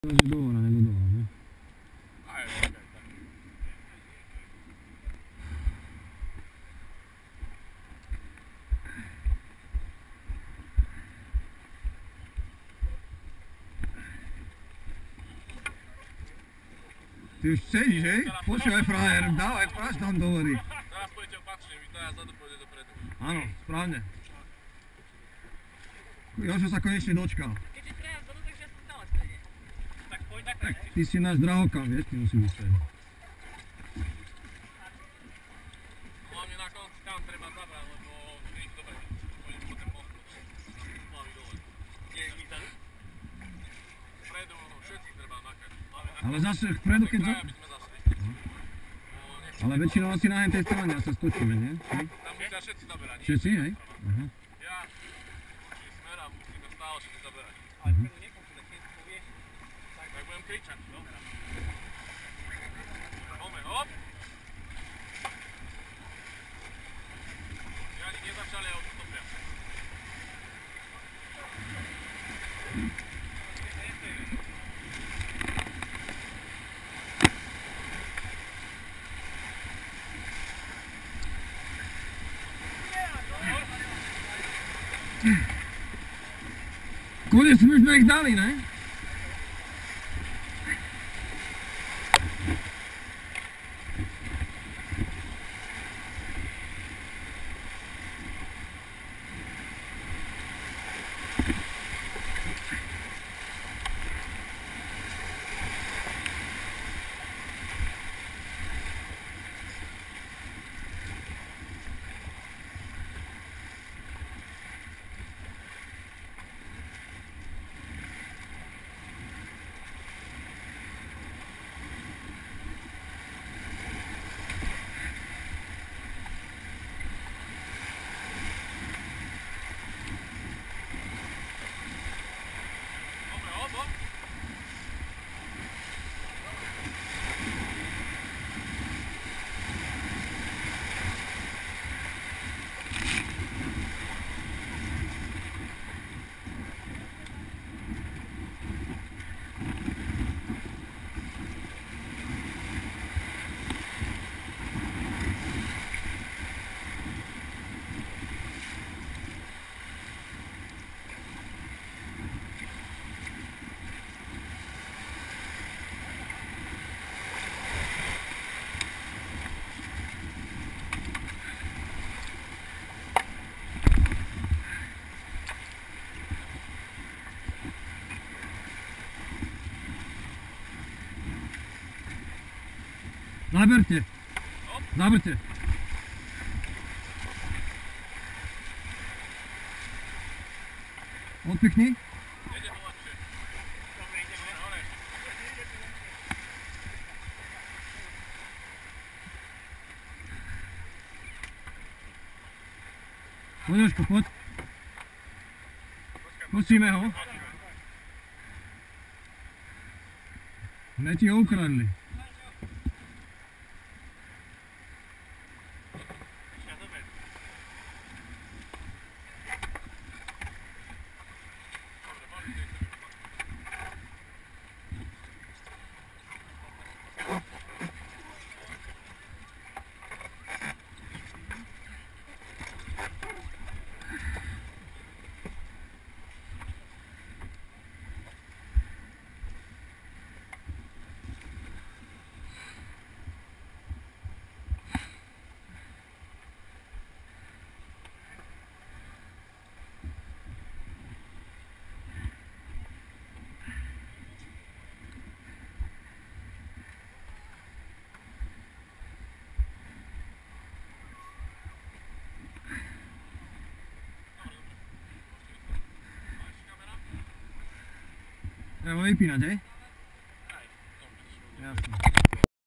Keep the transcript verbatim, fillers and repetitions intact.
Že dohora, nebo dohora, ne? Ty už sedíš, hej? Počúvaj, frajer, dávaj, práš tam do hory. Teraz pôjdete opačne, vy to ja zadu pôjde dopredu. Áno, správne. Jožo sa konečne dočkal. Keďže traja zadu, takže ja som stále stredne. Tak poď takto. Tak, ty si náš drahokam, vieš, ty musí byť stredne. Hlavne na konci tam treba zabrať, lebo ich dobre, pôjdem po ten most. Hlavy dole. Nie je mi tady? Vpredu, všetci treba nakať. Ale zase vpredu, keď... Traja by sme zašli. Ale väčšinou asi na tej strane sa stočíme, nie? Tam musia všetci zaberať. Všetci, hej? Aha. Ja, či smerám, musíme stále všetci zaberať. Ale vpredu nekončí, keď povieš, Tak budem kričať, no? Poďme, hop! Ja ani nezačali, ja už stopia. Konec sme už ich dali, ne? Dobre, hop, hop! Zaberte. Zaberte. Odpichnij. Jede ho lepšie. Dobre, ideme hore. Poď, Jožko, poď. Pustíme ho. Ne ti ho ukradli. Treba vypínať, hej?